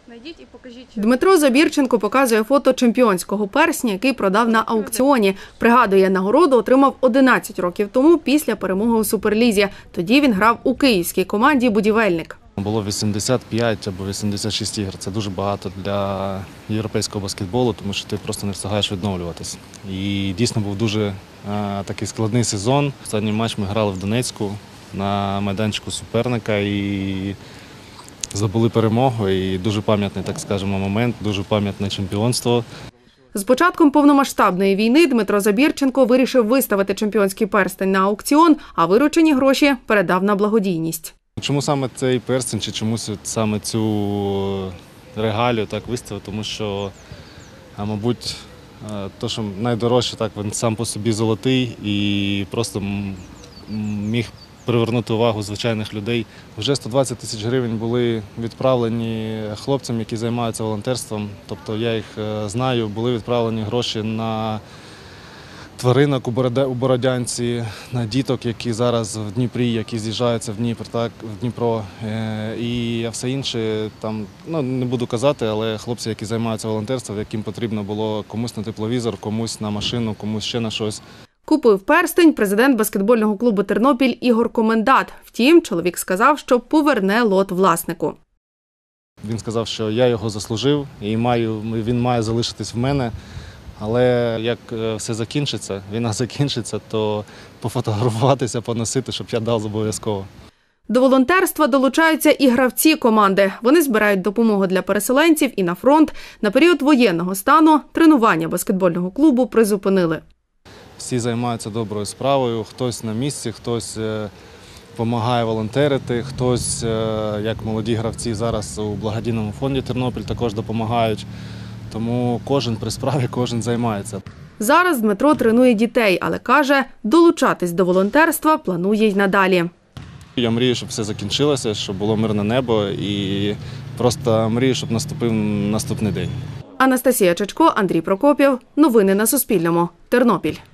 Дмитро Забірченко показує фото чемпіонського персня, який продав на аукціоні. Пригадує, нагороду отримав 11 років тому після перемоги у Суперлізі. Тоді він грав у київській команді «Будівельник». Було 85 або 86 ігор. Це дуже багато для європейського баскетболу, тому що ти просто не встигаєш відновлюватись. І дійсно був дуже такий складний сезон. Останній матч ми грали в Донецьку на майданчику суперника і здобули перемогу. І дуже пам'ятний, так скажемо, момент, дуже пам'ятне чемпіонство. З початком повномасштабної війни Дмитро Забірченко вирішив виставити чемпіонський перстень на аукціон, а виручені гроші передав на благодійність. Чому саме цей перстень, чи чомусь саме цю регалію так виставив? Тому що, мабуть, то, що найдорожче, так, він сам по собі золотий і просто міг привернути увагу звичайних людей. Вже 120 тисяч гривень були відправлені хлопцям, які займаються волонтерством. Тобто я їх знаю, були відправлені гроші на тваринок у Бородянці, на діток, які зараз в Дніпрі, які з'їжджаються в Дніпро. І все інше, там, не буду казати, але хлопці, які займаються волонтерством, яким потрібно було комусь на тепловізор, комусь на машину, комусь ще на щось. Купив перстень президент баскетбольного клубу «Тернопіль» Ігор Комендат. Втім, чоловік сказав, що поверне лот власнику. Він сказав, що я його заслужив і він має залишитись в мене. Але як все закінчиться, війна закінчиться, то пофотографуватися, поносити, щоб я дав обов'язково. До волонтерства долучаються і гравці команди. Вони збирають допомогу для переселенців і на фронт. На період воєнного стану тренування баскетбольного клубу призупинили. Всі займаються доброю справою, хтось на місці, хтось допомагає волонтерити, хтось, як молоді гравці зараз у благодійному фонді «Тернопіль» також допомагають. Тому кожен при справі, кожен займається. Зараз Дмитро тренує дітей, але каже, долучатись до волонтерства планує й надалі. Я мрію, щоб все закінчилося, щоб було мирне небо і просто мрію, щоб наступив наступний день. Анастасія Чечко, Андрій Прокопів. Новини на Суспільному. Тернопіль.